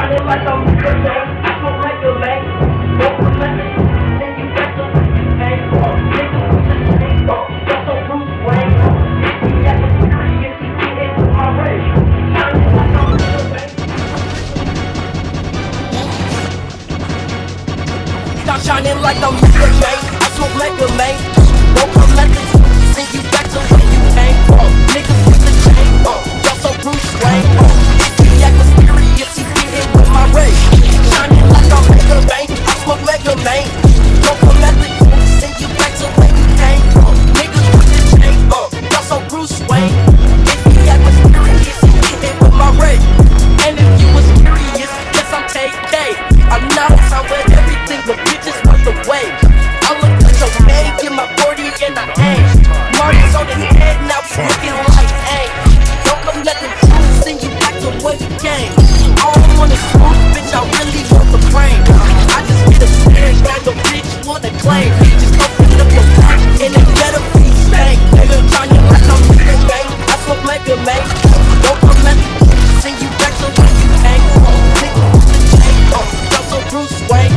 Shining like I'm Mr. Bang, I smoke like a bang. Don't collect it, then you got to hang. Niggas with the chain, just on Bruce Wayne. If he at the serious, he get into my way. Shining like I'm Mr. Bang. Stop shining like I'm Mr. Bang, I smoke like a man. Don't collect it, then you got to where you came from. Niggas with the chain, just on Bruce Wayne. If he at the serious, he get in with my way. Shining like I'm Mr. Bang, I smoke like a man. Don't collect it, then you back to where you came from. Niggas with the chain, just on Bruce Wayne. If he at the serious, he get in with my way. And if you was curious, yes I'm KK. I'm not outside with everything, but bitches want the way. I look like a man, get my 40 and I aim. Marty's on his head, now he's looking like aim. Don't come let them truth send you back to where you came. I don't want a smooth bitch, I really want the brain. I just get a stare, got the bitch wanna claim. Just open up your back and it better be stank. Nigga, shining like I'm Mr. Bang, I smoke like a man. Don't come let them send you back to where you came. Nigga with the chain, just on Bruce Wayne.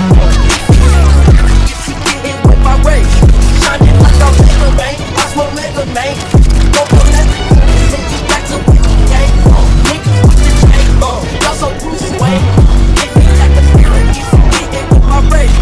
Shining like I'm Mr. Bang, I smoke like a man. Don't come let them send you back to where you came. Niggas with the chain, just on Bruce Wayne. If he like a spirit, he's getting with my race.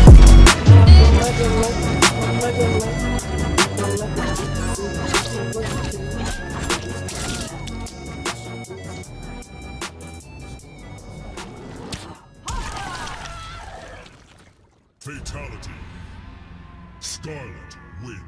Fatality. Scarlet wins.